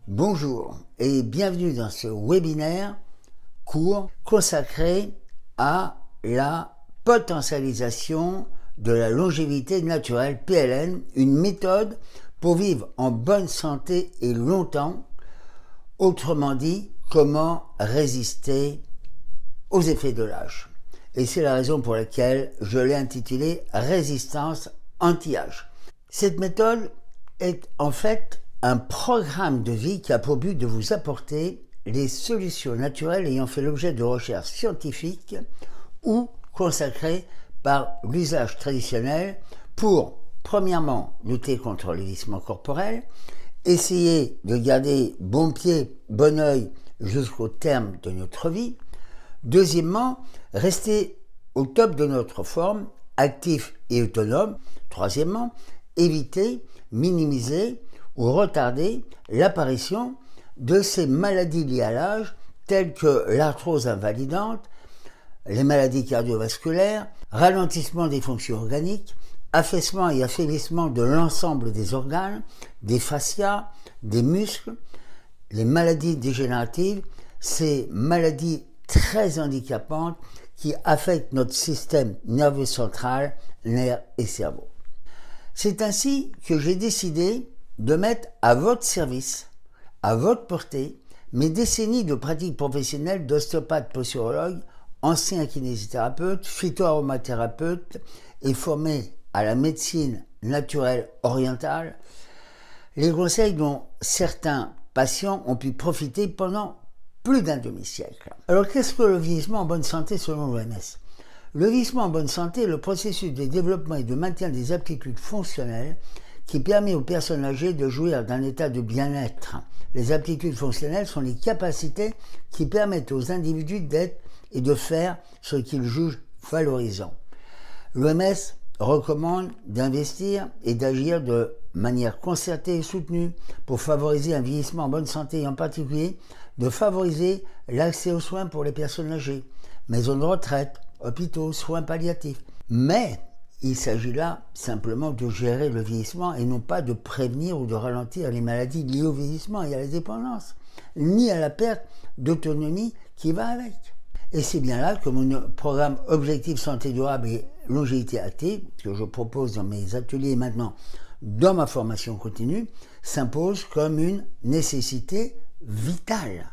Bonjour et bienvenue dans ce webinaire court consacré à la potentialisation de la longévité naturelle PLN, une méthode pour vivre en bonne santé et longtemps, autrement dit, comment résister aux effets de l'âge. Et c'est la raison pour laquelle je l'ai intitulé Résistance anti-âge. Cette méthode est en fait un programme de vie qui a pour but de vous apporter les solutions naturelles ayant fait l'objet de recherches scientifiques ou consacrées par l'usage traditionnel pour, premièrement, lutter contre le vieillissement corporel, essayer de garder bon pied, bon œil jusqu'au terme de notre vie, deuxièmement, rester au top de notre forme, actif et autonome, troisièmement, éviter, minimiser ou retarder l'apparition de ces maladies liées à l'âge telles que l'arthrose invalidante, les maladies cardiovasculaires, ralentissement des fonctions organiques, affaissement et affaiblissement de l'ensemble des organes, des fascias, des muscles, les maladies dégénératives, ces maladies très handicapantes qui affectent notre système nerveux central, nerfs et cerveau. C'est ainsi que j'ai décidé de mettre à votre service, à votre portée, mes décennies de pratique professionnelle d'ostéopathe posturologue, ancien kinésithérapeute, phytoaromathérapeute et formé à la médecine naturelle orientale, les conseils dont certains patients ont pu profiter pendant plus d'un demi-siècle. Alors qu'est-ce que le vieillissement en bonne santé selon l'OMS ? Le vieillissement en bonne santé est le processus de développement et de maintien des aptitudes fonctionnelles qui permet aux personnes âgées de jouir d'un état de bien-être. Les aptitudes fonctionnelles sont les capacités qui permettent aux individus d'être et de faire ce qu'ils jugent valorisant. L'OMS recommande d'investir et d'agir de manière concertée et soutenue pour favoriser un vieillissement en bonne santé et en particulier de favoriser l'accès aux soins pour les personnes âgées, maisons de retraite, hôpitaux, soins palliatifs. Mais il s'agit là simplement de gérer le vieillissement et non pas de prévenir ou de ralentir les maladies liées au vieillissement et à la dépendance, ni à la perte d'autonomie qui va avec. Et c'est bien là que mon programme Objectif Santé Durable et Longévité Active, que je propose dans mes ateliers et maintenant dans ma formation continue, s'impose comme une nécessité vitale.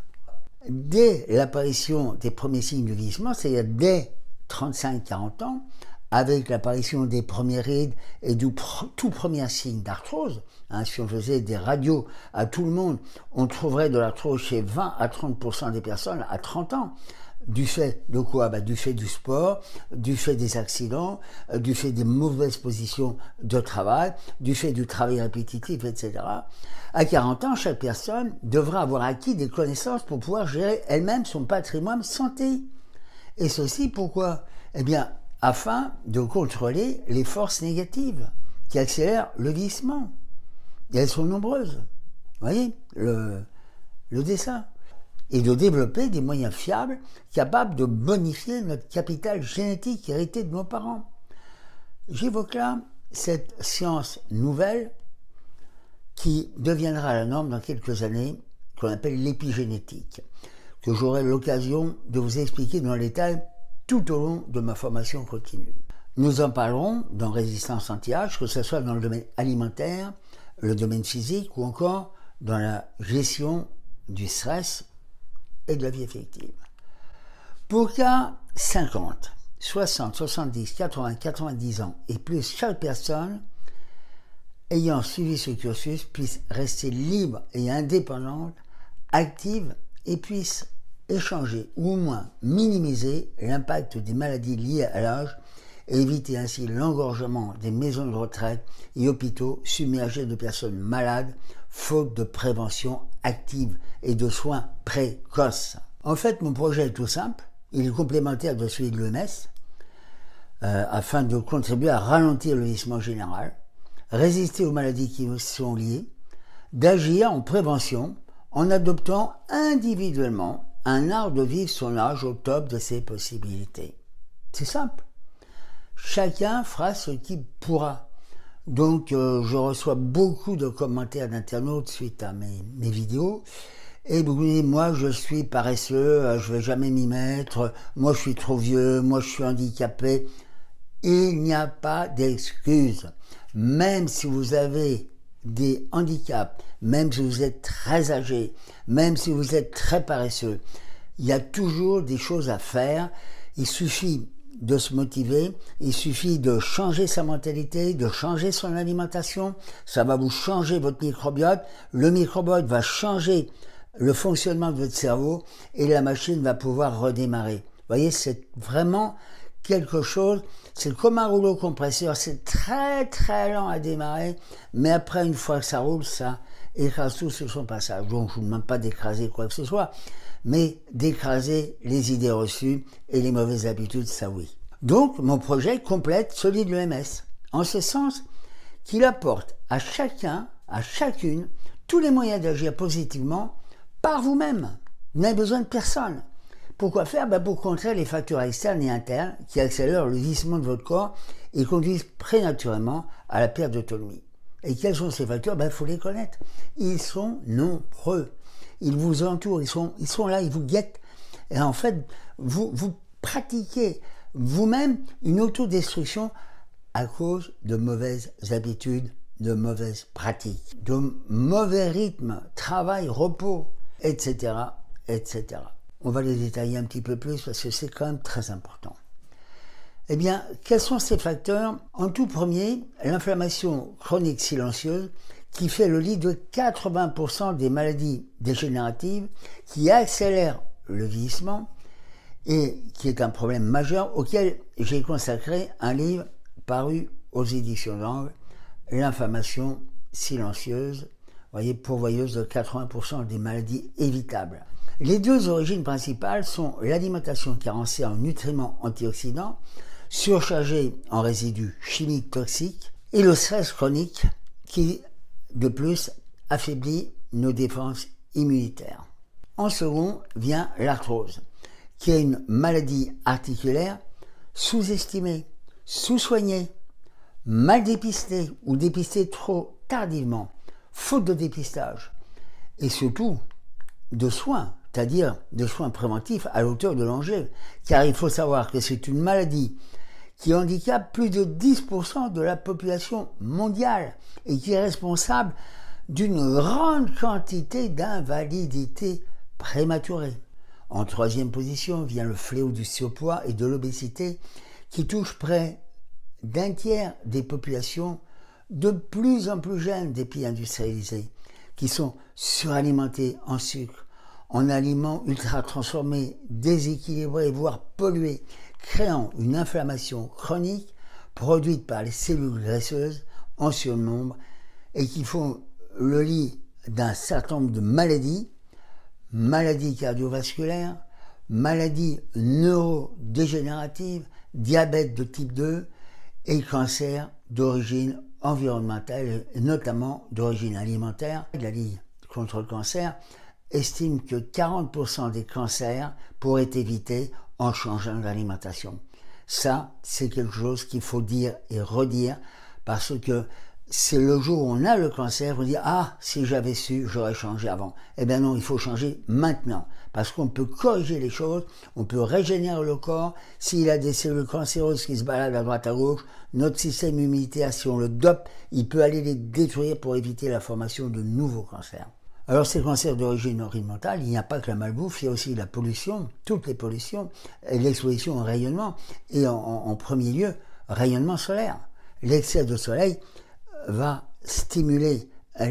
Dès l'apparition des premiers signes de vieillissement, c'est-à-dire dès 35-40 ans, avec l'apparition des premières rides et du tout premier signe d'arthrose, si on faisait des radios à tout le monde, on trouverait de l'arthrose chez 20 à 30% des personnes à 30 ans. Du fait de quoi ? Du fait du sport, du fait des accidents, du fait des mauvaises positions de travail, du fait du travail répétitif, etc. À 40 ans, chaque personne devra avoir acquis des connaissances pour pouvoir gérer elle-même son patrimoine santé. Et ceci pourquoi ? Eh bien, afin de contrôler les forces négatives qui accélèrent le vieillissement. Et elles sont nombreuses. Vous voyez le dessin. Et de développer des moyens fiables capables de bonifier notre capital génétique hérité de nos parents. J'évoque là cette science nouvelle qui deviendra la norme dans quelques années, qu'on appelle l'épigénétique, que j'aurai l'occasion de vous expliquer dans le détail tout au long de ma formation continue. Nous en parlerons dans Résistance anti-âge, que ce soit dans le domaine alimentaire, le domaine physique ou encore dans la gestion du stress et de la vie affective. Pour qu'à 50, 60, 70, 80, 90 ans et plus, chaque personne ayant suivi ce cursus puisse rester libre et indépendante, active et puisse échanger ou au moins minimiser l'impact des maladies liées à l'âge et éviter ainsi l'engorgement des maisons de retraite et hôpitaux submergés de personnes malades faute de prévention active et de soins précoces. En fait, mon projet est tout simple, il est complémentaire de celui de l'OMS afin de contribuer à ralentir le vieillissement général, résister aux maladies qui sont liées, d'agir en prévention en adoptant individuellement un art de vivre son âge au top de ses possibilités. C'est simple. Chacun fera ce qu'il pourra. Donc je reçois beaucoup de commentaires d'internautes suite à mes vidéos. Et vous dites, moi je suis paresseux, je vais jamais m'y mettre, moi je suis trop vieux, moi je suis handicapé. Il n'y a pas d'excuse. Même si vous avez des handicaps, même si vous êtes très âgé, même si vous êtes très paresseux, il y a toujours des choses à faire. Il suffit de se motiver, il suffit de changer sa mentalité, de changer son alimentation, ça va vous changer votre microbiote, le microbiote va changer le fonctionnement de votre cerveau et la machine va pouvoir redémarrer. Vous voyez, c'est vraiment quelque chose, c'est comme un rouleau compresseur, c'est très très lent à démarrer, mais après une fois que ça roule, ça écrase tout sur son passage. Donc je ne vous demande pas d'écraser quoi que ce soit, mais d'écraser les idées reçues et les mauvaises habitudes, ça oui. Donc mon projet complète celui de l'EMS, en ce sens qu'il apporte à chacun, à chacune, tous les moyens d'agir positivement par vous-même. Vous n'avez besoin de personne. Pourquoi faire? Pour contrer les facteurs externes et internes qui accélèrent le vieillissement de votre corps et conduisent prématurément à la perte d'autonomie. Et quels sont ces facteurs? Il faut les connaître. Ils sont nombreux. Ils vous entourent, ils sont là, ils vous guettent. Et en fait, vous pratiquez vous-même une autodestruction à cause de mauvaises habitudes, de mauvaises pratiques, de mauvais rythmes, travail, repos, etc., etc. On va les détailler un petit peu plus parce que c'est quand même très important. Eh bien, quels sont ces facteurs? En tout premier, l'inflammation chronique silencieuse qui fait le lit de 80% des maladies dégénératives, qui accélère le vieillissement et qui est un problème majeur auquel j'ai consacré un livre paru aux éditions Langue, l'inflammation silencieuse, voyez, pourvoyeuse de 80% des maladies évitables. Les deux origines principales sont l'alimentation carencée en nutriments antioxydants, surchargée en résidus chimiques toxiques, et le stress chronique qui, de plus, affaiblit nos défenses immunitaires. En second vient l'arthrose, qui est une maladie articulaire sous-estimée, sous-soignée, mal dépistée ou dépistée trop tardivement, faute de dépistage, et surtout de soins, c'est-à-dire de soins préventifs à l'auteur de l'enjeu, car il faut savoir que c'est une maladie qui handicape plus de 10% de la population mondiale et qui est responsable d'une grande quantité d'invalidité prématurée. En troisième position vient le fléau du surpoids et de l'obésité qui touche près d'un tiers des populations de plus en plus jeunes des pays industrialisés, qui sont suralimentés en sucre, en aliments ultra transformés, déséquilibrés, voire pollués, créant une inflammation chronique produite par les cellules graisseuses en surnombre et qui font le lit d'un certain nombre de maladies, maladies cardiovasculaires, maladies neurodégénératives, diabète de type 2 et cancer d'origine environnementale, et notamment d'origine alimentaire. La Ligue contre le cancer estime que 40% des cancers pourraient être évités en changeant d'alimentation. Ça, c'est quelque chose qu'il faut dire et redire parce que c'est le jour où on a le cancer, on dit « Ah, si j'avais su, j'aurais changé avant ». Eh bien non, il faut changer maintenant parce qu'on peut corriger les choses, on peut régénérer le corps. S'il a des cellules cancéreuses qui se baladent à droite à gauche, notre système immunitaire, si on le dope, il peut aller les détruire pour éviter la formation de nouveaux cancers. Alors ces cancers d'origine environnementale, il n'y a pas que la malbouffe, il y a aussi la pollution, toutes les pollutions, l'exposition au rayonnement et en premier lieu, rayonnement solaire. L'excès de soleil va stimuler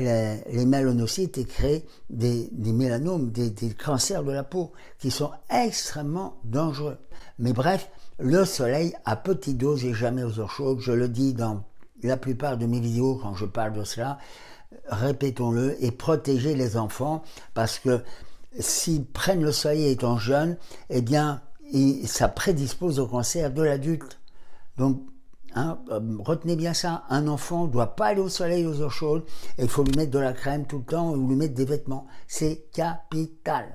les mélanocytes et créer des mélanomes, des cancers de la peau qui sont extrêmement dangereux. Mais bref, le soleil à petite dose et jamais aux heures chaudes, je le dis dans la plupart de mes vidéos quand je parle de cela, répétons-le, et protéger les enfants parce que s'ils prennent le soleil étant jeunes, eh bien, ça prédispose au cancer de l'adulte. Donc, retenez bien ça, un enfant ne doit pas aller au soleil aux heures chaudes et il faut lui mettre de la crème tout le temps ou lui mettre des vêtements. C'est capital.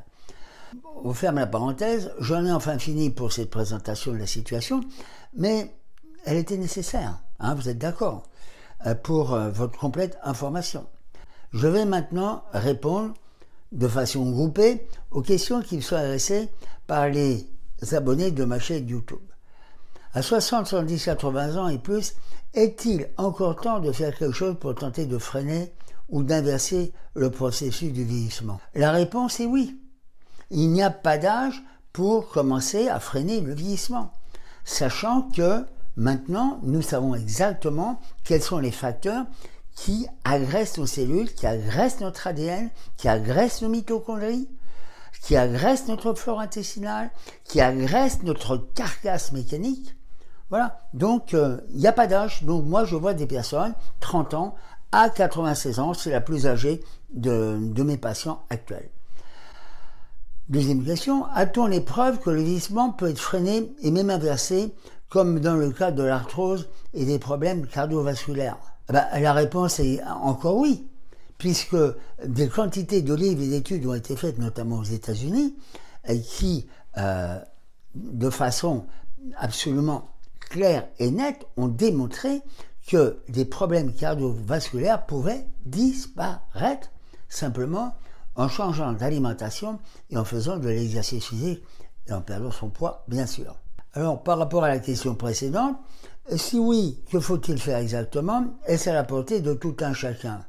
On ferme la parenthèse, j'en ai enfin fini pour cette présentation de la situation, mais elle était nécessaire, vous êtes d'accord. pour votre complète information. Je vais maintenant répondre de façon groupée aux questions qui me sont adressées par les abonnés de ma chaîne YouTube. À 60, 70, 80 ans et plus, est-il encore temps de faire quelque chose pour tenter de freiner ou d'inverser le processus du vieillissement? La réponse est oui. Il n'y a pas d'âge pour commencer à freiner le vieillissement, sachant que maintenant, nous savons exactement quels sont les facteurs qui agressent nos cellules, qui agressent notre ADN, qui agressent nos mitochondries, qui agressent notre flore intestinale, qui agressent notre carcasse mécanique. Voilà, donc il n'y a pas d'âge. Donc moi je vois des personnes, 30 ans à 96 ans, c'est la plus âgée de mes patients actuels. Deuxième question, a-t-on les preuves que le vieillissement peut être freiné et même inversé, comme dans le cas de l'arthrose et des problèmes cardiovasculaires? La réponse est encore oui, puisque des quantités de livres et d'études ont été faites, notamment aux États-Unis, qui, de façon absolument claire et nette, ont démontré que des problèmes cardiovasculaires pouvaient disparaître simplement en changeant d'alimentation et en faisant de l'exercice physique et en perdant son poids, bien sûr. Alors, par rapport à la question précédente, si oui, que faut-il faire exactement? Est-ce à la portée de tout un chacun?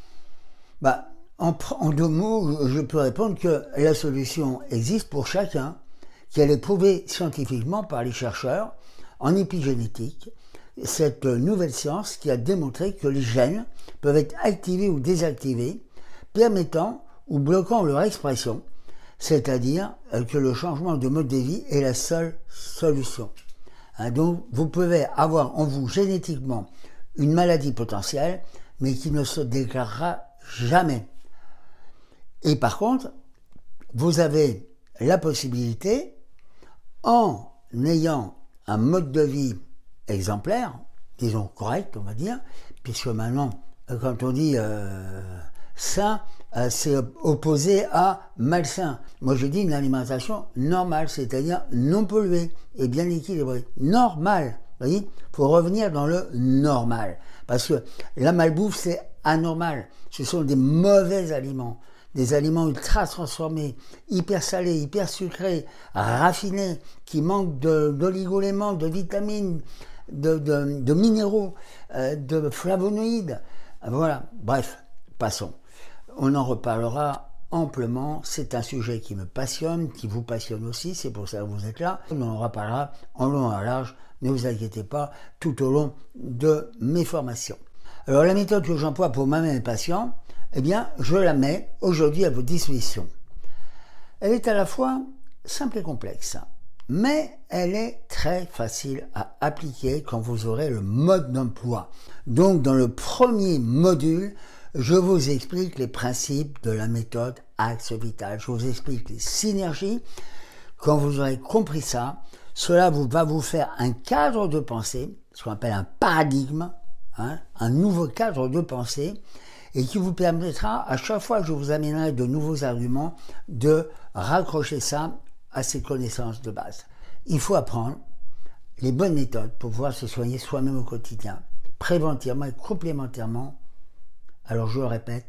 En deux mots, je peux répondre que la solution existe pour chacun, qu'elle est prouvée scientifiquement par les chercheurs en épigénétique, cette nouvelle science qui a démontré que les gènes peuvent être activés ou désactivés, permettant ou bloquant leur expression, c'est-à-dire que le changement de mode de vie est la seule solution. Donc vous pouvez avoir en vous génétiquement une maladie potentielle, mais qui ne se déclarera jamais. Et par contre, vous avez la possibilité, en ayant un mode de vie exemplaire, disons correct, on va dire, puisque maintenant, quand on dit sain, c'est opposé à malsain. Moi, je dis une alimentation normale, c'est-à-dire non polluée et bien équilibrée. Normal, vous voyez, il faut revenir dans le normal. Parce que la malbouffe, c'est anormal. Ce sont des mauvais aliments. Des aliments ultra transformés, hyper salés, hyper sucrés, raffinés, qui manquent d'oligo-éléments, de vitamines, de minéraux, de flavonoïdes. Voilà, bref, passons. On en reparlera amplement, c'est un sujet qui me passionne, qui vous passionne aussi, c'est pour ça que vous êtes là. On en reparlera en long et en large, ne vous inquiétez pas, tout au long de mes formations. Alors la méthode que j'emploie pour moi-même patients, eh bien, je la mets aujourd'hui à votre disposition. Elle est à la fois simple et complexe, mais elle est très facile à appliquer quand vous aurez le mode d'emploi. Donc, dans le premier module, je vous explique les principes de la méthode Axe Vital. Je vous explique les synergies. Quand vous aurez compris ça, cela va vous faire un cadre de pensée, ce qu'on appelle un paradigme, un nouveau cadre de pensée, et qui vous permettra, à chaque fois que je vous amènerai de nouveaux arguments, de raccrocher ça à ces connaissances de base. Il faut apprendre les bonnes méthodes pour pouvoir se soigner soi-même au quotidien, préventivement et complémentairement. Alors je le répète,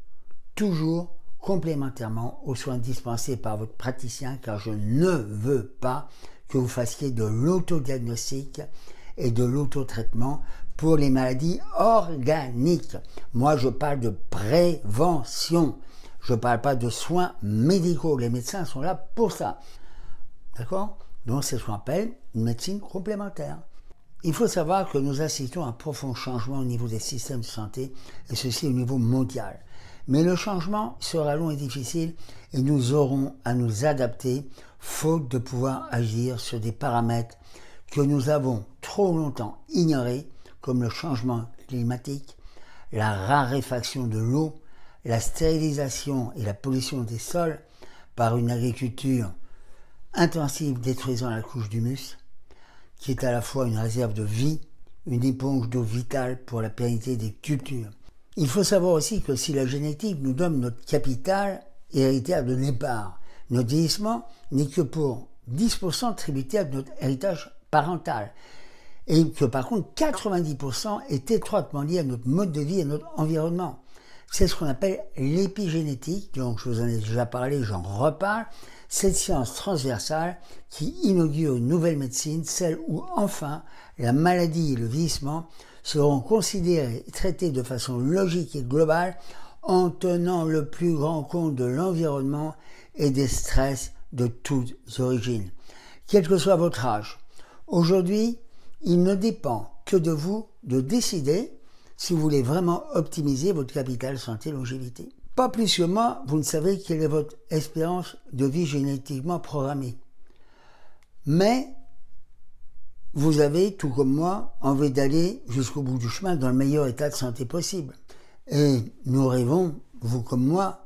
toujours complémentairement aux soins dispensés par votre praticien, car je ne veux pas que vous fassiez de l'autodiagnostic et de l'autotraitement pour les maladies organiques. Moi, je parle de prévention. Je ne parle pas de soins médicaux. Les médecins sont là pour ça. D'accord? Donc, c'est ce qu'on appelle une médecine complémentaire. Il faut savoir que nous assistons à un profond changement au niveau des systèmes de santé, et ceci au niveau mondial. Mais le changement sera long et difficile, et nous aurons à nous adapter, faute de pouvoir agir sur des paramètres que nous avons trop longtemps ignorés, comme le changement climatique, la raréfaction de l'eau, la stérilisation et la pollution des sols par une agriculture intensive détruisant la couche d'humus, qui est à la fois une réserve de vie, une éponge d'eau vitale pour la pérennité des cultures. Il faut savoir aussi que si la génétique nous donne notre capital héritaire de départ, notre vieillissement n'est que pour 10% tributaire de notre héritage parental. Et que par contre 90% est étroitement lié à notre mode de vie et à notre environnement. C'est ce qu'on appelle l'épigénétique, donc je vous en ai déjà parlé, j'en reparle. Cette science transversale qui inaugure une nouvelle médecine, celle où enfin la maladie et le vieillissement seront considérés et traités de façon logique et globale en tenant le plus grand compte de l'environnement et des stress de toutes origines. Quel que soit votre âge, aujourd'hui, il ne dépend que de vous de décider si vous voulez vraiment optimiser votre capital santé-longévité. Pas plus que moi, vous ne savez quelle est votre espérance de vie génétiquement programmée. Mais vous avez, tout comme moi, envie d'aller jusqu'au bout du chemin dans le meilleur état de santé possible. Et nous rêvons, vous comme moi,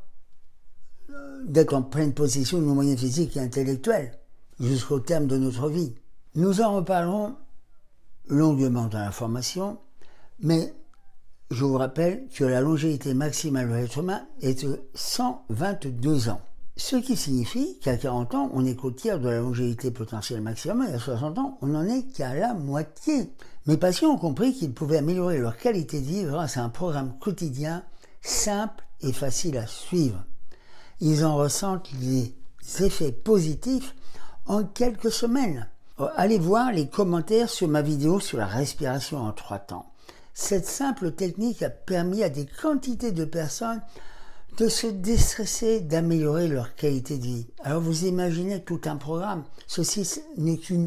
d'être en pleine possession de nos moyens physiques et intellectuels jusqu'au terme de notre vie. Nous en reparlerons longuement dans la formation, mais je vous rappelle que la longévité maximale de l'être humain est de 122 ans. Ce qui signifie qu'à 40 ans, on est qu'au tiers de la longévité potentielle maximum et à 60 ans, on n'en est qu'à la moitié. Mes patients ont compris qu'ils pouvaient améliorer leur qualité de vie grâce à un programme quotidien simple et facile à suivre. Ils en ressentent les effets positifs en quelques semaines. Allez voir les commentaires sur ma vidéo sur la respiration en 3 temps. Cette simple technique a permis à des quantités de personnes de se déstresser, d'améliorer leur qualité de vie. Alors vous imaginez tout un programme. Ceci n'est qu'une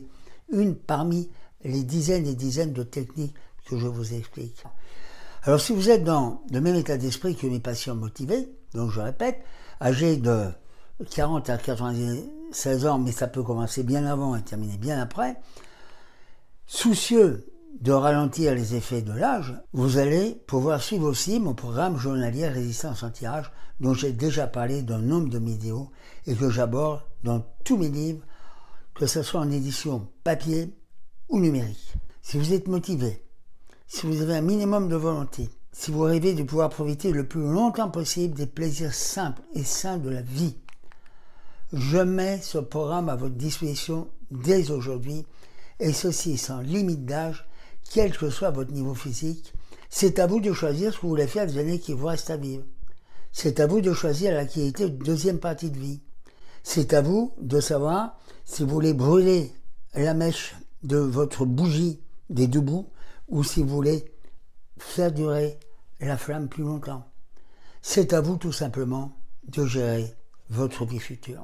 parmi les dizaines et dizaines de techniques que je vous explique. Alors si vous êtes dans le même état d'esprit que mes patients motivés, donc je répète, âgés de 40 à 96 ans, mais ça peut commencer bien avant et terminer bien après, soucieux de ralentir les effets de l'âge, vous allez pouvoir suivre aussi mon programme journalier Résistance anti-âge dont j'ai déjà parlé d'un nombre de vidéos et que j'aborde dans tous mes livres, que ce soit en édition papier ou numérique. Si vous êtes motivé, si vous avez un minimum de volonté, si vous rêvez de pouvoir profiter le plus longtemps possible des plaisirs simples et sains de la vie, je mets ce programme à votre disposition dès aujourd'hui, et ceci sans limite d'âge, quel que soit votre niveau physique. C'est à vous de choisir ce que vous voulez faire des années qui vous restent à vivre. C'est à vous de choisir la qualité de deuxième partie de vie. C'est à vous de savoir si vous voulez brûler la mèche de votre bougie des deux bouts ou si vous voulez faire durer la flamme plus longtemps. C'est à vous tout simplement de gérer votre vie future.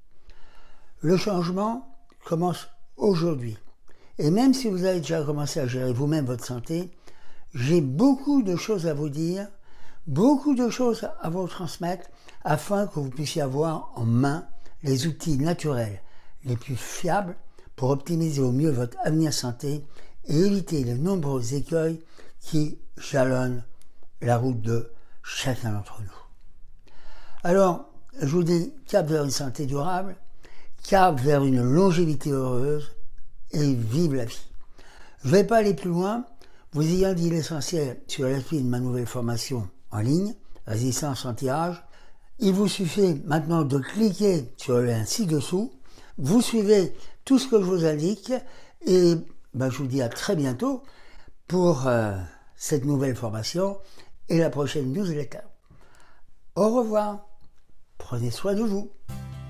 Le changement commence aujourd'hui. Et même si vous avez déjà commencé à gérer vous-même votre santé, j'ai beaucoup de choses à vous dire, beaucoup de choses à vous transmettre afin que vous puissiez avoir en main les outils naturels les plus fiables pour optimiser au mieux votre avenir santé et éviter les nombreux écueils qui jalonnent la route de chacun d'entre nous. Alors, je vous dis cap vers une santé durable, cap vers une longévité heureuse, et vive la vie. Je ne vais pas aller plus loin, vous ayant dit l'essentiel sur la suite de ma nouvelle formation en ligne, Résistance anti-âge. Il vous suffit maintenant de cliquer sur le lien ci-dessous, vous suivez tout ce que je vous indique et je vous dis à très bientôt pour cette nouvelle formation et la prochaine newsletter. Au revoir, prenez soin de vous.